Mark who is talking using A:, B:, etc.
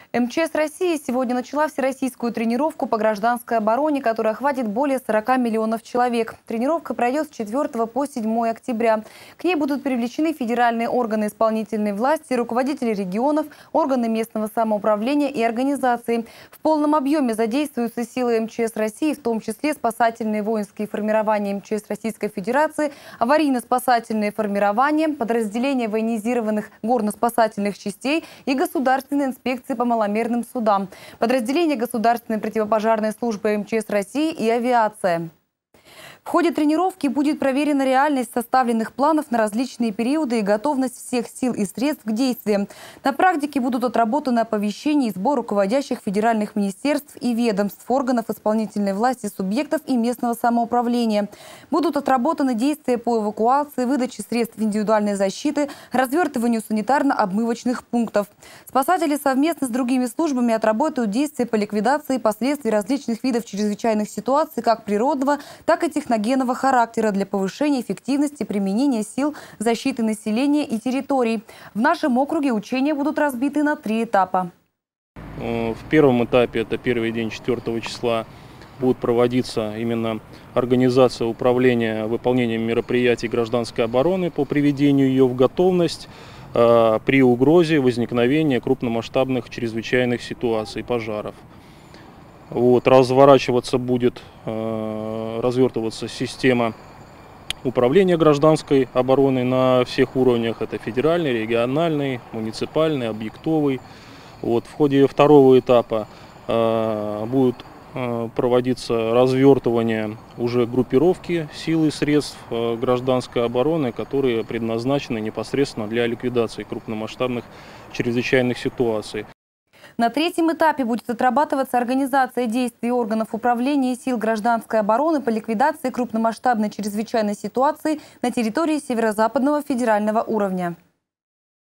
A: МЧС России сегодня начала всероссийскую тренировку по гражданской обороне, которая охватит более 40 миллионов человек. Тренировка пройдет с 4 по 7 октября. К ней будут привлечены федеральные органы исполнительной власти, руководители регионов, органы местного самоуправления и организации. В полном объеме задействуются силы МЧС России, в том числе спасательные воинские формирования МЧС Российской Федерации, аварийно-спасательные формирования, подразделения военизированных горно-спасательных частей и государственной инспекции по маломерным судам, подразделения Государственной противопожарной службы МЧС России и авиация. В ходе тренировки будет проверена реальность составленных планов на различные периоды и готовность всех сил и средств к действиям. На практике будут отработаны оповещения и сбор руководящих федеральных министерств и ведомств, органов исполнительной власти, субъектов и местного самоуправления. Будут отработаны действия по эвакуации, выдаче средств индивидуальной защиты, развертыванию санитарно-обмывочных пунктов. Спасатели совместно с другими службами отработают действия по ликвидации последствий различных видов чрезвычайных ситуаций как природного, так и техногенного характера для повышения эффективности применения сил защиты населения и территорий. В нашем округе учения будут разбиты на 3 этапа.
B: В первом этапе, это первый день 4 числа, будет проводиться именно организация управления выполнением мероприятий гражданской обороны по приведению ее в готовность при угрозе возникновения крупномасштабных чрезвычайных ситуаций, пожаров. Развертываться система управления гражданской обороной на всех уровнях. Это федеральный, региональный, муниципальный, объектовый. В ходе второго этапа будет проводиться развертывание уже группировки сил и средств гражданской обороны, которые предназначены непосредственно для ликвидации крупномасштабных чрезвычайных ситуаций.
A: На 3-м этапе будет отрабатываться организация действий органов управления сил гражданской обороны по ликвидации крупномасштабной чрезвычайной ситуации на территории Северо-Западного федерального уровня.